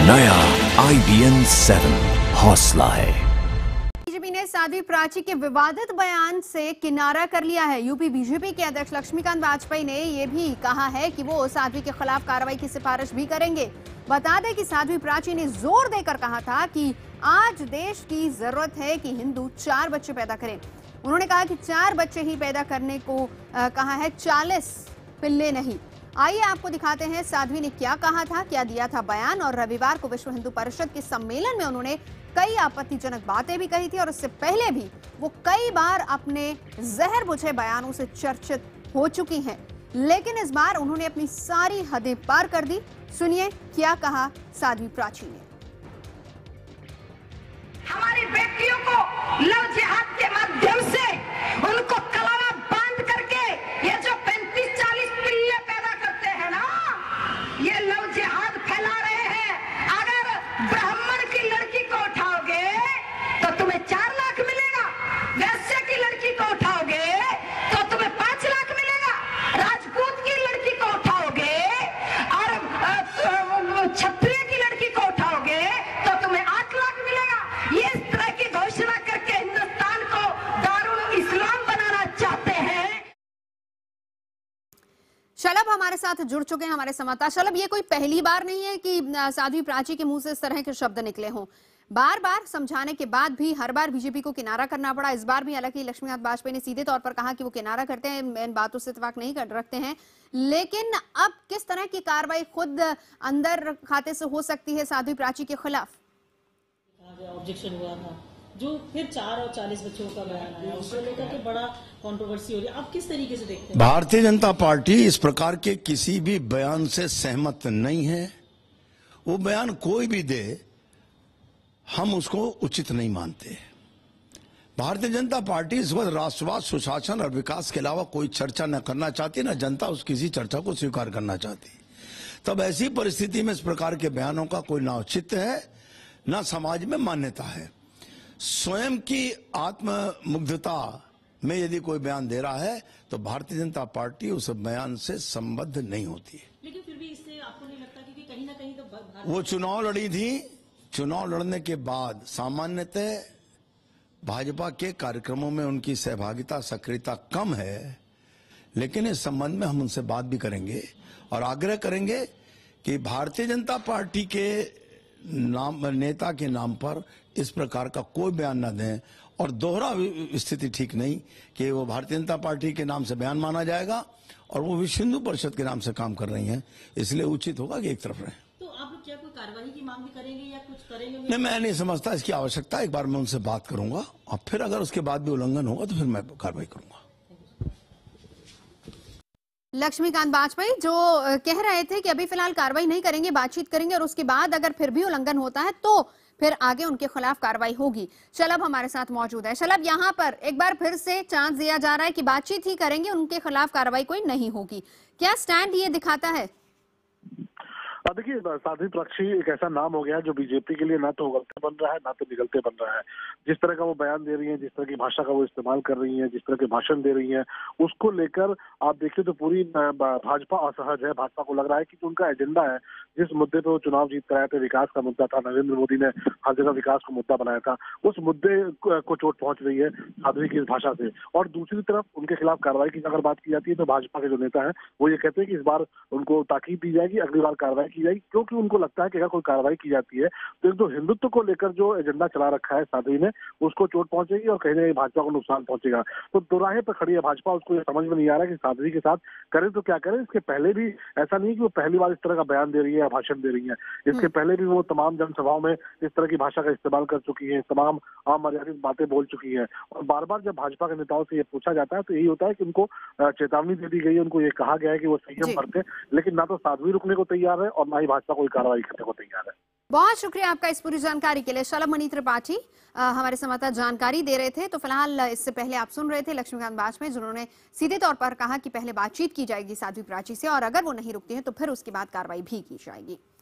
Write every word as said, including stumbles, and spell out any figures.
नया आई B N seven हौसला है। बीजेपी ने साध्वी प्राची के विवादित बयान से किनारा कर लिया है। यूपी बीजेपी के अध्यक्ष लक्ष्मीकांत वाजपेयी ने यह भी कहा है कि वो साध्वी के खिलाफ कार्रवाई की सिफारिश भी करेंगे। बता दें कि साध्वी प्राची ने जोर देकर कहा था कि आज देश की जरूरत है कि हिंदू चार बच्चे पैदा करें। उन्होंने कहा कि चार बच्चे ही पैदा करने को आ, कहा है, चालीस पिल्ले नहीं। आइए आपको दिखाते हैं साध्वी ने क्या कहा था, क्या दिया था बयान। और रविवार को विश्व हिंदू परिषद के सम्मेलन में उन्होंने कई आपत्तिजनक बातें भी कही थी और इससे पहले भी वो कई बार अपने जहर बुझे बयानों से चर्चित हो चुकी हैं, लेकिन इस बार उन्होंने अपनी सारी हदें पार कर दी। सुनिए क्या कहा साध्वी प्राची ने। हमारी बेटियों को लव जिहाद के माध्यम से उनको कलावा बांध करके ये जो पैंतीस चालीस पिल्ले पैदा करते हैं ना, ये लव जिहाद फैला रहे हैं। अगर ब्राह्मण की लड़की को उठाओगे तो तुम्हें चार लाख मिलेगा, वैश्य की लड़की को उठाओगे तो तुम्हें पांच लाख मिलेगा, राजपूत की लड़की को उठाओगे और क्षत्रिय की लड़की को उठाओगे तो तुम्हें आठ लाख मिलेगा। ये इस तरह की घोषणा करके हिंदुस्तान को दारुल इस्लाम बनाना चाहते हैं। शलभ हमारे साथ जुड़ चुके हैं, हमारे संवाददाता। शलभ, ये कोई पहली बार नहीं है कि साध्वी प्राची के मुंह से इस तरह के शब्द निकले हों। बार बार समझाने के बाद भी हर बार बीजेपी को किनारा करना पड़ा। इस बार भी हालांकि लक्ष्मीकांत वाजपेयी ने सीधे तौर पर कहा कि वो किनारा करते हैं, इन बातों से इत्तेफाक नहीं कर रखते हैं, लेकिन अब किस तरह की कार्रवाई खुद अंदर खाते से हो सकती है साध्वी प्राची के खिलाफ? ऑब्जेक्शन हुआ था, जो फिर चार और चालीस बच्चों का बयान आया, उसको लेकर के बड़ा कंट्रोवर्सी हो रही है। आप किस तरीके से देखते हैं? भारतीय जनता पार्टी इस प्रकार के किसी भी बयान से सहमत नहीं है। वो बयान कोई भी दे, हम उसको उचित नहीं मानते। भारतीय जनता पार्टी इस वक्त राष्ट्रवाद, सुशासन और विकास के अलावा कोई चर्चा न करना चाहती, न जनता उस किसी चर्चा को स्वीकार करना चाहती। तब ऐसी परिस्थिति में इस प्रकार के बयानों का कोई ना औचित्य है, ना समाज में मान्यता है। स्वयं की आत्ममुग्धता में यदि कोई बयान दे रहा है तो भारतीय जनता पार्टी उस बयान से संबद्ध नहीं होती है। लेकिन फिर भी इससे आपको नहीं लगता कि कहीं ना कहीं तो वो चुनाव लड़ी थी, चुनाव लड़ने के बाद सामान्यतः भाजपा के कार्यक्रमों में उनकी सहभागिता, सक्रियता कम है, लेकिन इस संबंध में हम उनसे बात भी करेंगे और आग्रह करेंगे कि भारतीय जनता पार्टी के नाम, नेता के नाम पर इस प्रकार का कोई बयान न दें। और दोहरा स्थिति ठीक नहीं कि वो भारतीय जनता पार्टी के नाम से बयान माना जाएगा और वो विश्व हिंदू परिषद के नाम से काम कर रही हैं, इसलिए उचित होगा कि एक तरफ रहें। तो आप लोग क्या कोई कार्रवाई की मांग भी करेंगे या कुछ करेंगे? नहीं, मैं नहीं समझता इसकी आवश्यकता। एक बार मैं उनसे बात करूंगा और फिर अगर उसके बाद भी उल्लंघन होगा तो फिर मैं कार्रवाई करूंगा। लक्ष्मीकांत वाजपेयी जो कह रहे थे कि अभी फिलहाल कार्रवाई नहीं करेंगे, बातचीत करेंगे और उसके बाद अगर फिर भी उल्लंघन होता है तो फिर आगे उनके खिलाफ कार्रवाई होगी। शलभ हमारे साथ मौजूद है। शलभ, यहाँ पर एक बार फिर से चांस दिया जा रहा है कि बातचीत ही करेंगे, उनके खिलाफ कार्रवाई कोई नहीं होगी। क्या स्टैंड ये दिखाता है? देखिए, साध्वी प्राची एक ऐसा नाम हो गया जो बीजेपी के लिए ना तो उगलते बन रहा है ना तो निगलते बन रहा है। जिस तरह का वो बयान दे रही हैं, जिस तरह की भाषा का वो इस्तेमाल कर रही हैं, जिस तरह के भाषण दे रही हैं, उसको लेकर आप देखिए तो पूरी भाजपा असहज है। भाजपा को लग रहा है कि उनका एजेंडा है, जिस मुद्दे पे वो चुनाव जीत कर आए थे, विकास का मुद्दा था, नरेंद्र मोदी ने हर जगह विकास को मुद्दा बनाया था, उस मुद्दे को चोट पहुंच रही है साध्वी की इस भाषा से। और दूसरी तरफ उनके खिलाफ कार्रवाई की अगर बात की जाती है तो भाजपा के जो नेता है वो ये कहते हैं कि इस बार उनको ताकीद दी जाएगी, अगली बार कार्रवाई की जाएगी, क्योंकि उनको लगता है कि अगर कोई कार्रवाई की जाती है तो एक तो हिंदुत्व को लेकर जो एजेंडा चला रखा है साध्वी ने, उसको चोट पहुंचेगी और कहीं ना कहीं भाजपा को नुकसान पहुंचेगा। तो दोराहे पर खड़ी है भाजपा। उसको ये समझ में नहीं आ रहा है कि साध्वी के साथ करें तो क्या करें। इसके पहले भी ऐसा नहीं कि वो पहली बार इस तरह का बयान दे रही है या भाषण दे रही है, इसके पहले भी वो तमाम जनसभाओं में इस तरह की भाषा का इस्तेमाल कर चुकी है, तमाम अमर्यादित बातें बोल चुकी है। और बार बार जब भाजपा के नेताओं से ये पूछा जाता है तो यही होता है कि उनको चेतावनी दे दी गई है, उनको ये कहा गया है कि वो संयम बरते, लेकिन ना तो साध्वी रुकने को तैयार है और ना ही भाजपा कोई कार्रवाई करने को तैयार है। बहुत शुक्रिया आपका इस पूरी जानकारी के लिए। शलभ मणि त्रिपाठी हमारे संवाददाता जानकारी दे रहे थे। तो फिलहाल इससे पहले आप सुन रहे थे लक्ष्मीकांत वाजपेयी, जिन्होंने सीधे तौर पर कहा कि पहले बातचीत की जाएगी साध्वी प्राची से और अगर वो नहीं रुकती है तो फिर उसके बाद कार्रवाई भी की जाएगी।